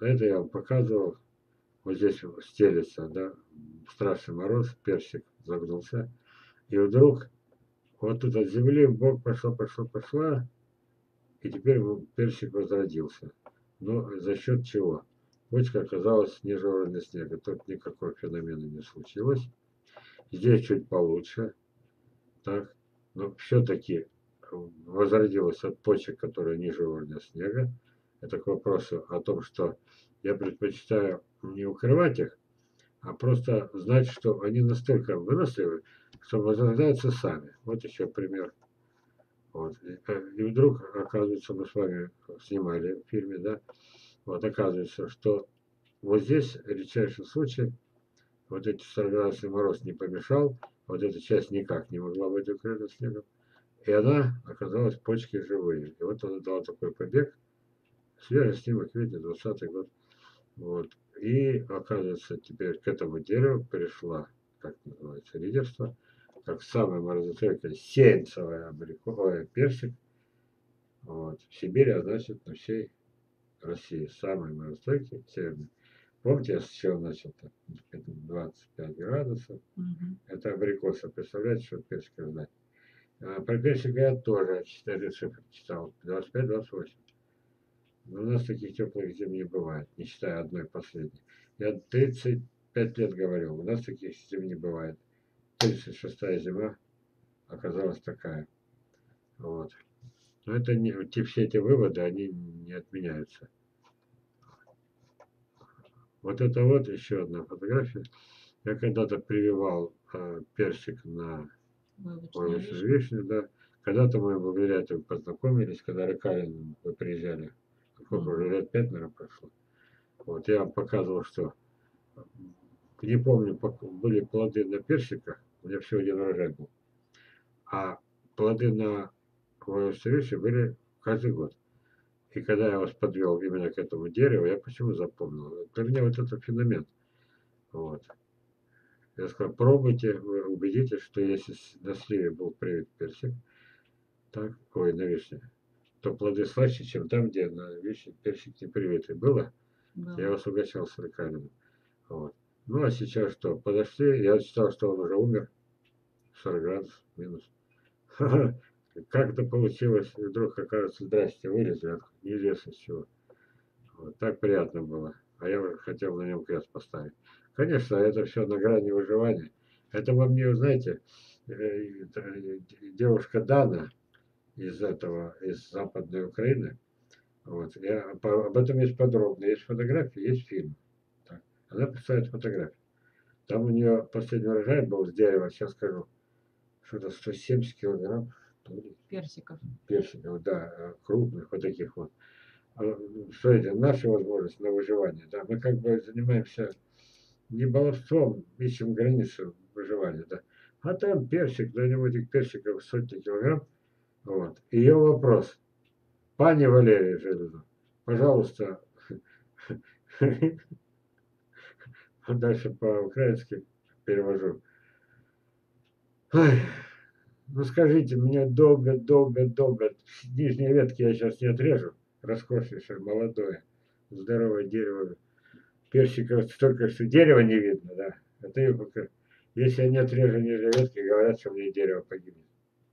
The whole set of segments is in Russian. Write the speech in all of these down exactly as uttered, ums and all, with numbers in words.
это я вам показывал. Вот здесь вот стелется, да, страшный мороз, персик загнулся. И вдруг вот тут от земли в бок пошла, пошла, пошла, и теперь персик возродился. Но за счет чего? Почка оказалась ниже уровня снега. Тут никакого феномена не случилось. Здесь чуть получше. Так. Но все-таки возродилась от почек, которые ниже уровня снега. Это к вопросу о том, что я предпочитаю не укрывать их, а просто знать, что они настолько выносливы, что возрождаются сами. Вот еще пример. Вот. И, и вдруг, оказывается, мы с вами снимали в фильме, да, вот оказывается, что вот здесь редчайший случай, вот эти сорвался мороз не помешал, вот эта часть никак не могла быть укрыта снегом, и она оказалась почки живые. И вот она дала такой побег, свежий снимок, видите, двадцатый год. Вот. И оказывается, теперь к этому дереву пришла, как называется, лидерство, как самая морозостойкая сеянцевая абрикосовая персик. Вот. В Сибири, а значит на всей России самый морозостойкий северный. Помните, я с чего начал-то? Это двадцать пять градусов. Мгм. Это абрикоса. Представляете, что персик знать? А про персика я тоже четыре цифры читал. двадцать пять двадцать восемь. Но у нас таких теплых зим не бывает, не считая одной последней. Я тридцать пять лет говорил, у нас таких зим не бывает. тридцать шестая зима оказалась такая. Вот. Но это не, те, все эти выводы, они не отменяются. Вот это вот еще одна фотография. Я когда-то прививал э, персик на Войлочная войлочную вишня. вишню, да. Когда-то мы в Бурятию познакомились, когда Рыкалин вы приезжали. Сколько уже Мгм. лет пять, наверное, прошло. Вот я вам показывал, что не помню, были плоды на персиках, у меня всего один урожай был, а плоды на войлочной были каждый год. И когда я вас подвел именно к этому дереву, я почему запомнил? Для меня вот это феномен. Вот. Я сказал, пробуйте, вы убедитесь, что если на сливе был привит персик, так, ой, на вишне, то плоды слаще, чем там, где на вишне персик не привитый. Было? Я Было. вас угощал с рыканином. Вот. Ну, а сейчас что? Подошли, я считал, что он уже умер, сорок градусов минус. Как это получилось? И вдруг, оказывается, здрасте, вылезли, неизвестно с чего. Вот, так приятно было. А я уже хотел на нем крест поставить. Конечно, это все на грани выживания. Это во мне, знаете, э, девушка Дана из этого, из Западной Украины. Вот, я, по, об этом есть подробно. Есть фотографии, есть фильм. Так. Она представляет фотографии. Там у нее последний урожай был с дерева, сейчас скажу, что-то сто семьдесят килограмм. Персиков. Персиков, да, крупных, вот таких вот. Смотрите, наши возможности на выживание, да, мы как бы занимаемся не баловством, ищем границу выживания, да. А там персик, для него этих персиков сотни килограмм. Вот. Ее вопрос. Пани Валерия Железов, пожалуйста, дальше по-украински перевожу. Ой, ну скажите, мне долго, долго, долго, нижние ветки я сейчас не отрежу, роскошнейшее, молодое, здоровое дерево, персиков столько, что дерева не видно, да. Это и пока. Если я не отрежу нижние ветки, говорят, что мне дерево погибнет.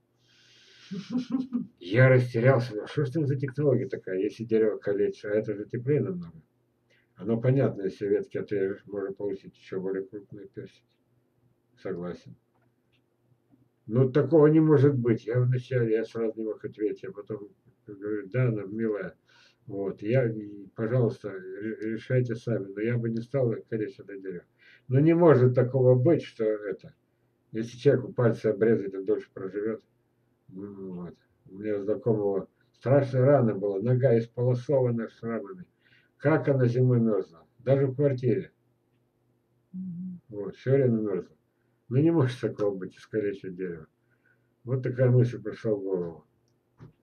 Я растерялся. Ну, что ж там за технология такая, если дерево калечится, а это же теплее намного. Оно понятно, если ветки отрежешь, можно получить еще более крупные персики. Согласен. Ну, такого не может быть. Я вначале, я сразу не мог ответить, а потом говорю, да, она милая. Вот, я, пожалуйста, решайте сами. Но я бы не стал калечить это дерево. Но не может такого быть, что это. Если человеку пальцы обрезать, он дольше проживет. Ну, вот. У меня знакомого страшная рана была, нога исполосована шрамами. Как она зимой мерзла? Даже в квартире. Мгм. Вот, все время мерзла. Ну не может такого быть, искалечить дерево. Вот такая мысль пришла в голову.